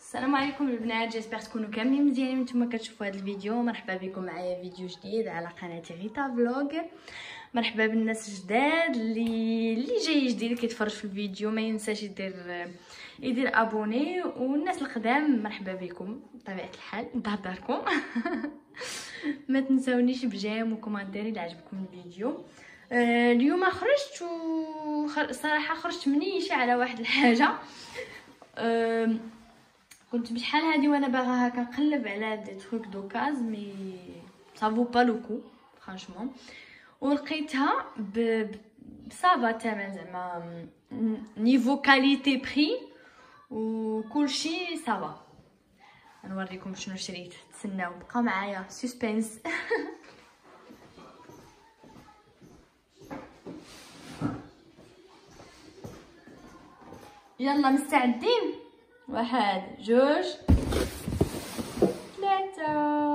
السلام عليكم البنات، جيسبر تكونوا كاملين مزيانين نتوما كتشوفوا هذا الفيديو. مرحبا بكم معايا فيديو جديد على قناتي غيتا فلوغ. مرحبا بالناس الجداد اللي جاي جديد اللي كيتفرج في الفيديو، ما ينساش يدير ابوني، والناس القدام مرحبا بكم بطبيعه الحال نتهضركم. ما تنساونيش بجيم وكومنتير الا عجبكم الفيديو. اليوم خرجت صراحه خرجت منيشه على واحد الحاجه. كنت بشحال هادي وانا باغا هكا نقلب على دي تروك دوكاز مي صافو با لوكو فرانشمون، ولقيتها بصافا تمن زعما نيفو كاليتي بري وكلشي صافا. نوريكم شنو شريت، تسناو بقاو معايا سسبنس. يلا مستعدين؟ واحد جوج ثلاثة.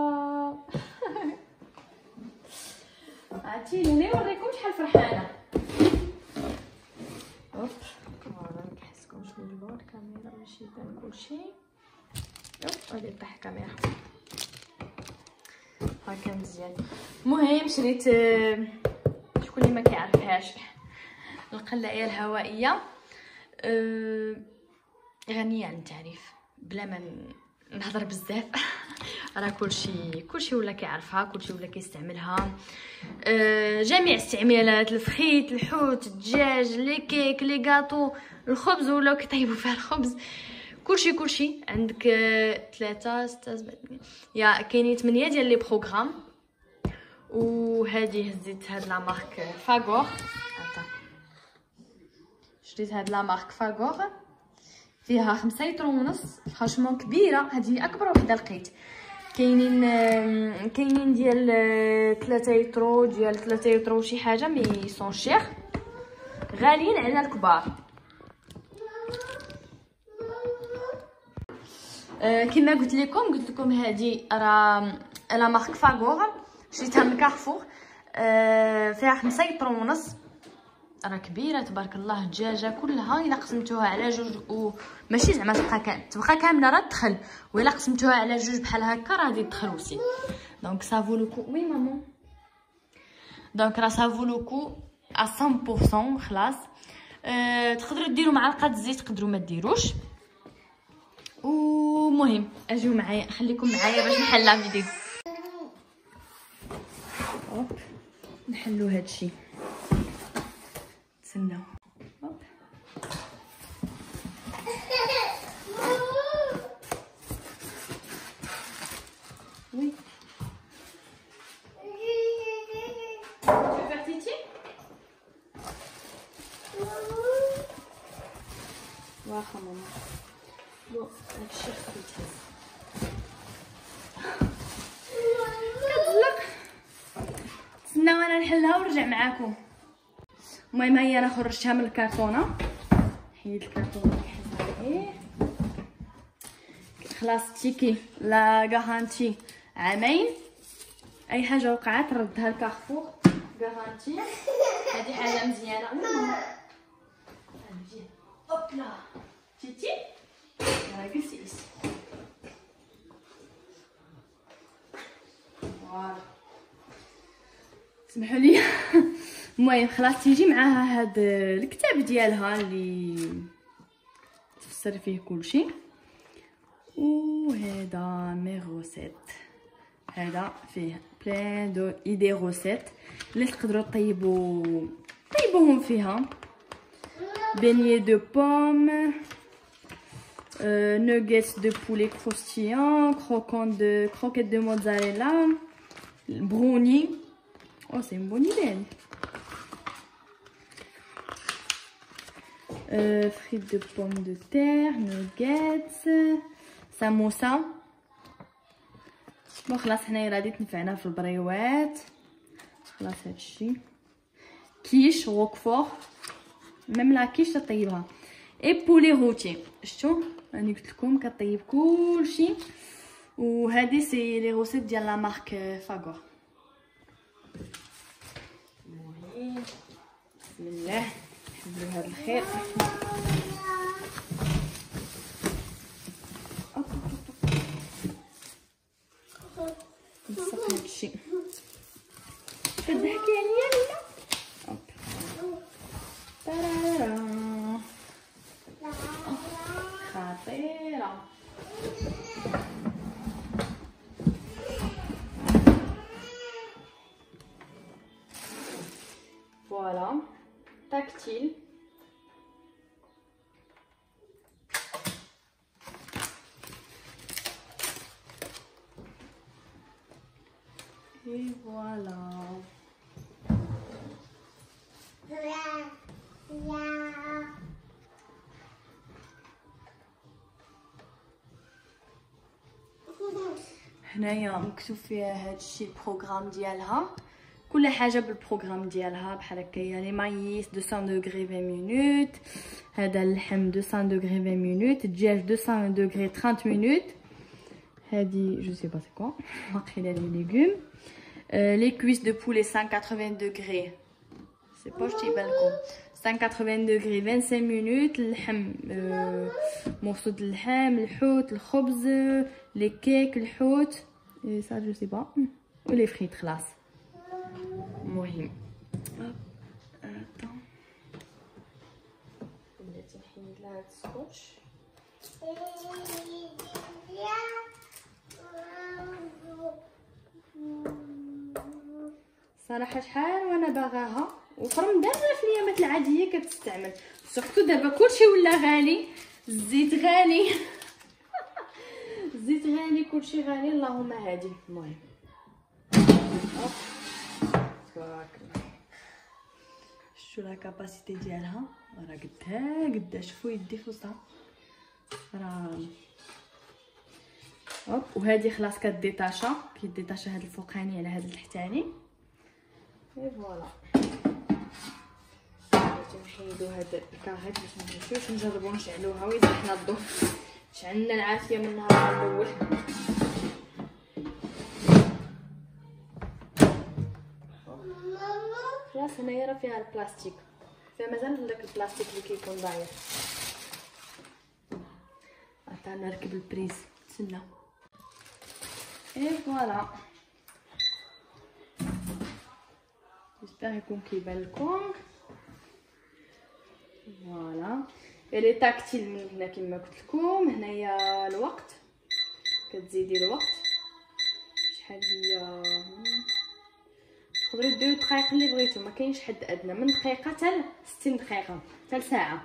عرفتيني نوريكم شحال فرحانة. اوب ما نحسكمش من اللور الكاميرا باش يبان كلشي. اوب غادي طيح الكاميرا هكا مزيان. المهم شريت شكون اللي ما كيعرفهاش القلايه الهوائيه غنية عن التعريف بلا ما نهضر بزاف. راه كلشي ولا كيعرفها، كلشي ولا كيستعملها. جميع استعمالات، الفخيت، الحوت، الدجاج، لي كيك، لي غاطو، الخبز ولاو كيطيبوا فيها الخبز، كلشي عندك 3 6 7 يا كاينين 8 ديال لي بروغرام. وهذه هزيت هاد لا مارك فاغور، شريت هاد لا مارك فاغور فيها 5 يطرو ونص، فرانشمون كبيره. هذه اكبر وحده لقيت. كاينين ديال 3 يطرو، ديال 3 يطرو شي حاجه، مي سون شير غاليين على الكبار. كما قلت لكم هذه راه لا مارك فاغور، شريتها من كارفور. فيها 5 يطرو ونص، راه كبيره تبارك الله. الدجاجه كلها الا قسمتوها على جوج وماشي زعما تبقى كامله راه تدخل، والا قسمتوها على جوج بحال هكا راه غادي تدخل وسي. دونك سافو لوكو. وي مامون. دونك راه سافو لوكو 100% خلاص. تقدروا ديروا معلقه الزيت، تقدروا ما ديروش. ومهم اجيو معايا، خليكم معايا باش نحل لا فيديو. نحلو هادشي، تسناو. وي واخا ماما بون هادشي خديتها كتزلق. تسناو انا نحلها ونرجع معاكم. المهم هي انا خرجتها من الكرتونه، حيد الكرتونه نحلها خلاص. تيكي لا غارانتي عامين، اي حاجه وقعت ردها لكارفور غارانتي. هذه حاجه مزيانه. مزيان. اوبلا تيتي راه جلسي فوالا سمحوا لي. المهم خلاص تيجي معاها هاد الكتاب ديالها اللي تفسر فيه كلشي. وهذا مي روسيت، هذا فيه بلان دو ايدي روسيت اللي تقدروا طيبوهم فيها. بيني دو بوم، نوغيت دو بولي كروستيان، كروكيت دو موزاريلا، بروني. او سي une bonne idée. Frites de pommes de terre, nuggets, سموسه. بون خلاص حنايا غادي تنفعنا في البريوات. خلاص هادشي كيش روكفور، ميم لا كيش تطيبها. اي بولي روتي، شفتوا راني قلت لكم كطيب كلشي. وهذه سي لي روسيت ديال لا مارك فاغور. بسم الله نحمدوا هذا الخير. صغيره. فوالا تاكتيل. اي فوالا. هنايا مكتوب فيها هادشي البروغرام ديالها، كل حاجه بالبروغرام ديالها بحال هكايا. لي مايس 200 دوغري 20 مينوت، هذا اللحم 200 دوغري 20 مينوت، الدجاج 200 دوغري 30 مينوت، هادي جو سي با سي كوا واقيلا لي ليغوم. لي كويس دو بولي 180 دوغري سي با شتي بالكم 180 دوغري 25 مينوت. اللحم مورسو د اللحم، الحوت، الخبز، لي كيك، الحوت اي سا جو سي با، ولي فريت خلاص. المهم بلاتي نحيد لها هاد السكوتش. صراحه شحال وانا باغاها، وفي رمضان في الايامات العاديه كتستعمل، سورتو دابا كلشي ولا غالي، الزيت غالي الزيت غالي، كلشي غالي، اللهم هادي. المهم تبارك الله، شفتوا لا كاباسيتي ديالها راه قدها شوفوا يدي في وسطها راه هوب. وهذه خلاص كديطاشا، كيديطاشا هذا الفوقاني على هذا التحتاني. اي فوالا نحيدو هاد الكاغيط باش منمشيوش، نجربو نشعلوها وإذا حنا الضو شعلنا العافيه من النهار الاول. خلاص هنايا راه فيها البلاستيك، فيها مازال داك البلاستيك اللي كيكون ضايع. عطا نركب البريز تسنى. اي فوالا جيسبر يكون كيبان لكم. فوالا لي تاكتيل من هنا كما قلت لكم. هنايا الوقت، كتزيدي الوقت شحال هي، تقدروا ديروا الدقائق اللي بغيتو، ما كاينش حد ادنى، من دقيقه حتى 60 دقيقه حتى ساعه.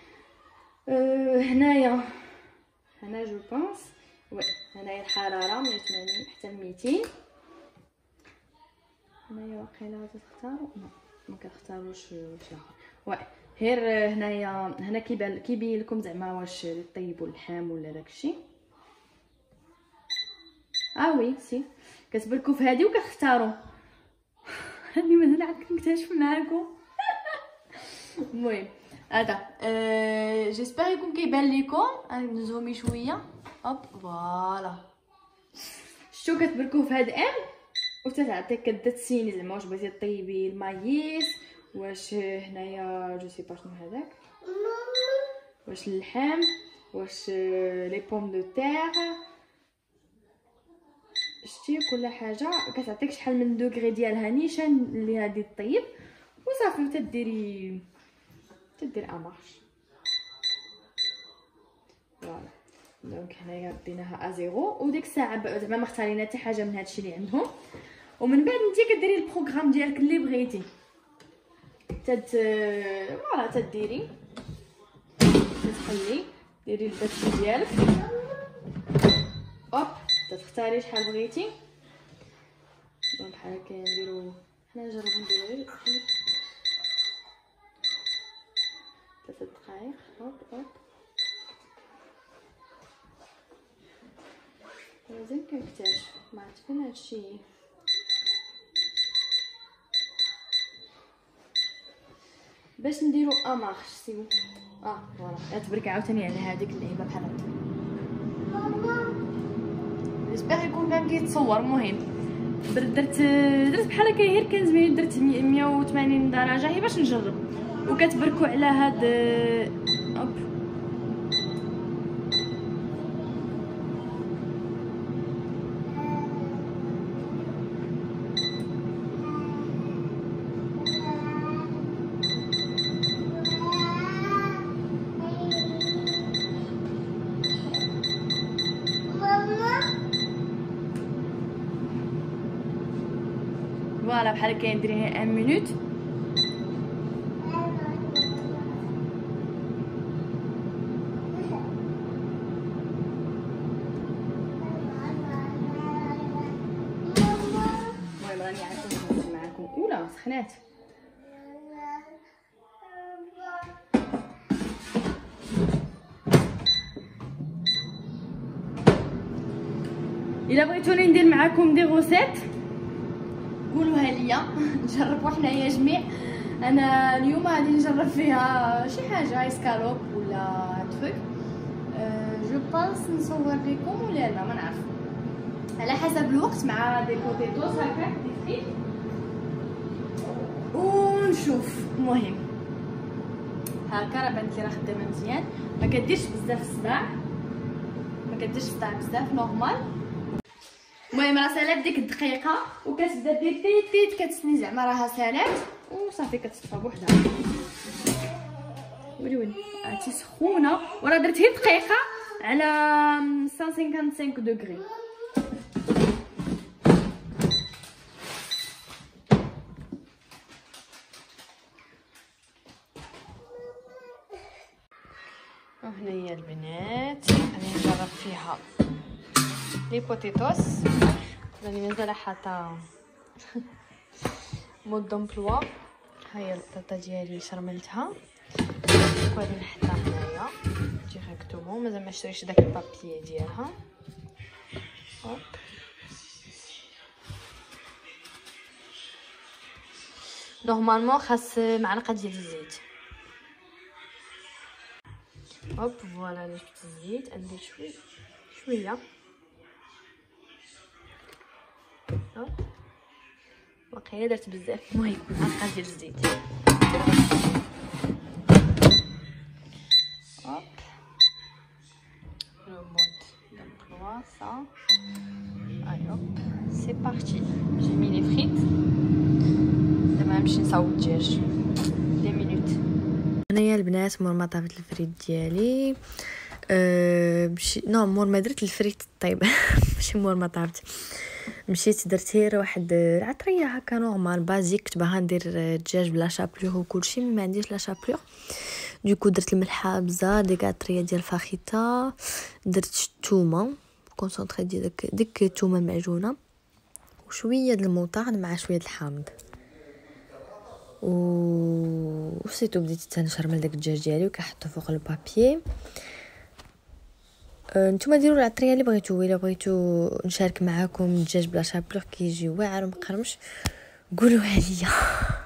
هنايا انا جو بونس وي هنايا الحراره 180 حتى 200. هنايا واقيلا تختاروا ما كنختاروش شي اخر وي غير هنايا. هنا كيبين لكم زعما واش طيبوا اللحم ولا داكشي. وي سي كتبركوا في هذه وكتختاروا هذه مازال عاد كنكتشف معاكم. المهم هذا جيسبر يكون كيبان لكم. نزومي شويه هوب فوالا. شتو كتبركوا في هاد وتتعطيك كتسيني زعما واش بغيتي طيبي المايس، واش هنايا جو سي با شنو هذاك، واش اللحم، واش لي بوم دو تير، شتي كل حاجه كتعطيك شحال من دوغري ديالها نيشان اللي هادي طيب وصافي. وتديري امارش فوالا. دونك هنايا ديناها ازيرو، وديك الساعه زعما ما اختارينا حتى حاجه من هادشي اللي عندهم. ومن بعد انت كديري البروغرام ديالك اللي بغيتي فوالا تديري تتحلي ديري الداكشي ديالك هوب تختاري شحال بغيتي. دونك بحال هكا نديرو حنا نجربو نديرو غير 3 دقائق هوب. لازم كنكتشف ما عرفت فين هادشي. باش نديرو امارش سي فوالا. تبرك عاوتاني على هذيك اللعيبه بحال هكا. جيسبر يكون كان كيتصور. المهم درت بحال هكا غير 15 مينوت، درت 180 درجه هي باش نجرب. وكتبركوا على هاد هوب فوالا بحال هكا نديريها 1 مينوت. المهم راني عاد نهز معاكم. اولا سخنات. الا بغيتوني ندير معاكم دي غوسيت قولوها ليا نجربوا حنايا جميع. انا اليوم غادي نجرب فيها شي حاجه اسكالوب ولا تروك. جو بانس نصور لكم ولا لا ما نعرف على حسب الوقت مع دي بوتيتوس هكا دي فريت ونشوف. المهم هكا راه بانت لي راه خدامه مزيان. ما كديرش بزاف الصداع، ما كديرش الصداع بزاف نورمال. المهم راه سالات ديك الدقيقه وكتبدا دير تيت كتسني زعما راها سالات وصافي كتصفى بوحدها. ويلي عرفتي سخونه وراه درت غير دقيقه على 155 دوغري. وهنا هي البنات غادي نجرب فيها لي بوتيتوس. راني مازال حاطه مود دومبلوا. هاهي البطاطا ديالي شرملتها وغادي نحطها هنايا ديريكتومون. مازال ما شريتش داك البابيي ديالها. هوب نورمالمون خاص معلقه ديال الزيت. هوب فوالا اللي جبت الزيت ندير شويه. هوب واقيلا درت بزاف. المهم معلقه ديال الزيت. هوب لو مود دومبلوا سا. اي هوب سي بارتي. جي مي لي فريت. دابا نمشي نصاوب الدجاج 2 مينوت. انايا البنات مور ما طابت الفريت ديالي نو مور ما درت الفريت طيب ماشي مور ما طابت. مشيت درت غير واحد العطريه هكا نورمال بازيك. كنت باغا ندير الدجاج بلا شابلور وكلشي ما عنديش لا شابلور. دوكو درت الملحه بزاف ديك العطريه ديال فاخيتا. درت الثومه كونسونطري ديال ديك الثومه معجونه وشويه د الموطارد مع شويه د الحامض وسيتو. بديت تنشرمل داك الدجاج ديالي وكنحطو فوق البابيي. نتوما ديروا العطريه اللي بغيتو. الا بغيتو نشارك معاكم الدجاج بلا شابلور كيجي واعر ومقرمش قولوها ليا.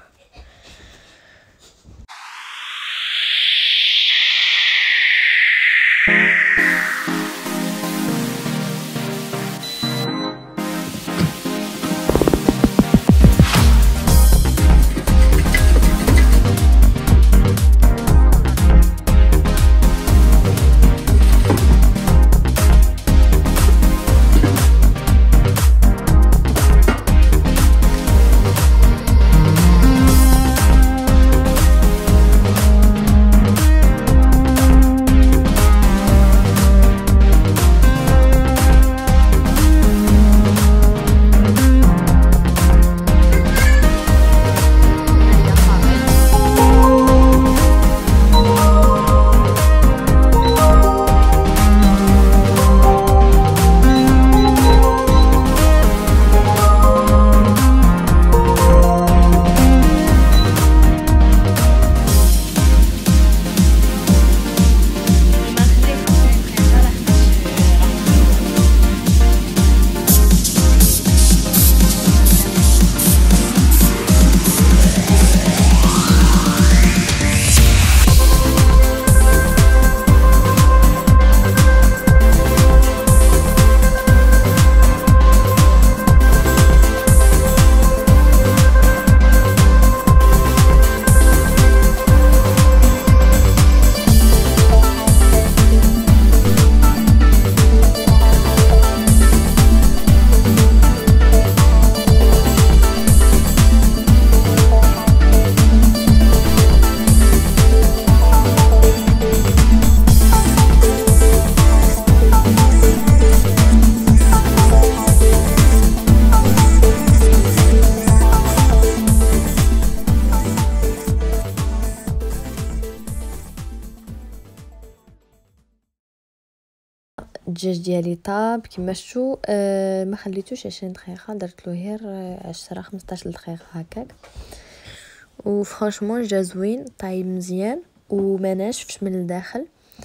الدجاج ديالي طاب كما شفتوا. ما خليتوش 20 دقيقه، درت له غير 10 15 دقيقه هكاك. وفرانشمون جا زوين، طايب مزيان وما ناشفش من الداخل.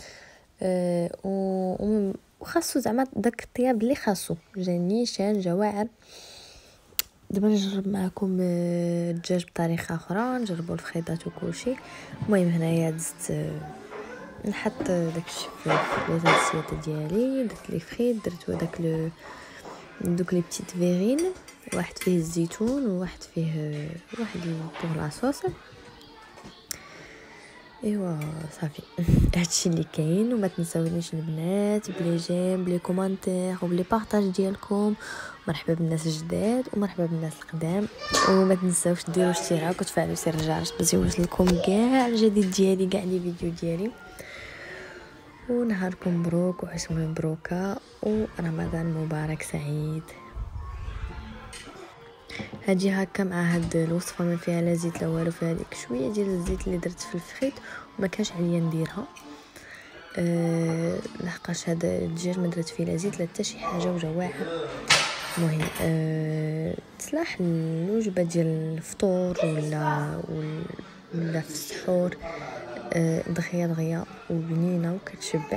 وخاصو زعما داك الطياب اللي خاصو، جا نيشان جا واعر. دابا نجرب معكم الدجاج بطريقه اخرى، نجربوا الفخيطات وكلشي. المهم هنايا دزت نحط داكشي في لي زاسيات ديالي، درت لي فريت، درت هذاك دوك لي بتيت فيغين، واحد فيه الزيتون وواحد فيه واحد بوغ لا صوص. ايوا صافي هادشي اللي كاين. وما تنساونيش البنات بلي جيم بلي كومونتير وبلي بارطاج ديالكم. مرحبا بالناس الجداد ومرحبا بالناس القدام. وما تنساوش ديروا اشتراك وتفعلوا زر الجرس باش يوصلكم كاع الجديد ديالي، كاع لي فيديو ديالي. ونهاركم مبروك وعشرة مبروكه ورمضان مبارك سعيد. هاجي هكا مع هاد الوصفه ما فيها لا زيت لا والو، فيها ديك شويه ديال الزيت اللي درت في الفخيط وما كانش عليا نديرها. لحقاش هذا الدجاج ما درت فيه لا زيت لا حتى شي حاجه وجا واعر. المهم تصلح الوجبه ديال الفطور ولا في السحور، دغيا وبنينه وكتشبع.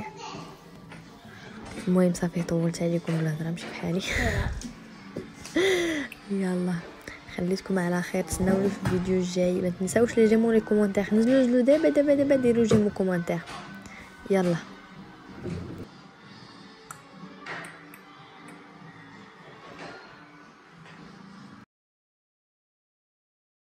المهم صافي طولت عليكم بالهضره، ماشي بحالي. يلا خليتكم على خير، تسناوني في الفيديو الجاي. ما تنساوش لي جيمو لي كومونتير، نزلوا دابا ديروا جيمو كومونتير. يلا.